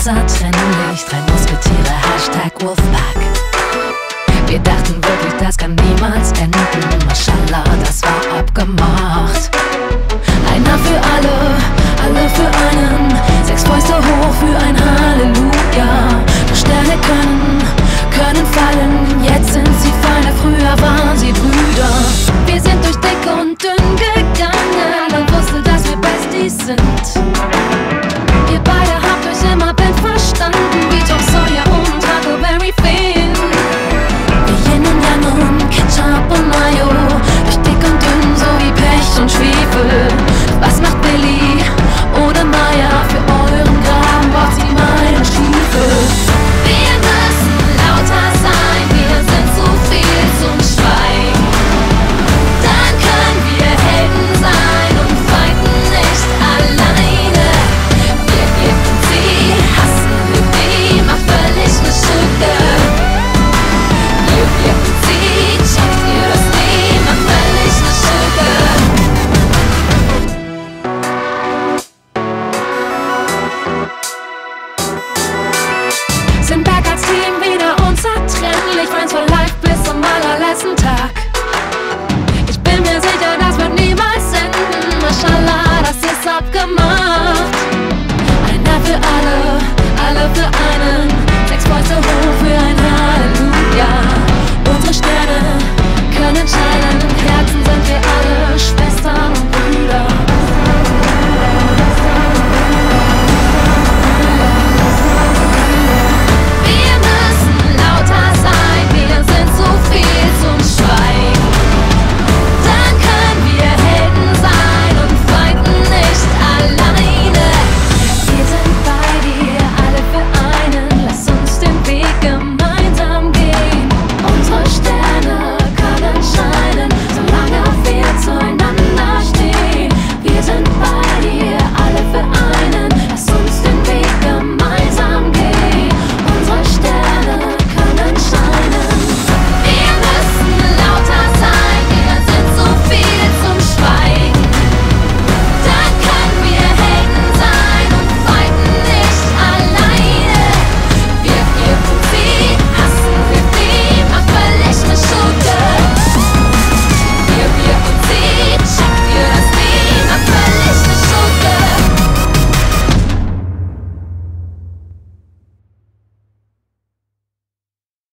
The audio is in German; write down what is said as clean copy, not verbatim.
unzertrennlich. Drei Musketiere, #Wolfpack. Wir dachten wirklich, das kann niemals enden. Mashallah, das war abgemacht. Einer für alle, alle für einen. 6 Fäuste hoch für ein Halleluja. Doch Sterne können fallen. Jetzt sind sie Feinde, früher waren sie Brüder. Wir sind durch dick und dünn gegangen und wussten, dass wir Besties sind. Ihr beide habt euch immer blind verstanden, wie Tom Sawyer und Huckleberry Finn. Wie Yin und Yang und Ketchup und Mayo, durch dick und dünn, so wie Pech und Schwefel. Was macht Billy ohne Maya? Für euren Graben braucht sie meine Stiefel. Wir müssen lauter sein, wir sind zu viel zum Schweigen. Dann können wir Helden sein und fighten nicht alleine. Wir geben sie, hassen wir die, macht völlig ne Schücke. Wir geben sie, checkt ihr das nie, macht völlig ne Schücke. Sind back als Team wieder unzertrennlich, Friends for life bis zum allerletzten Tag. Ich bin mir sicher, das wird niemals enden. Mashallah, das ist abgemacht.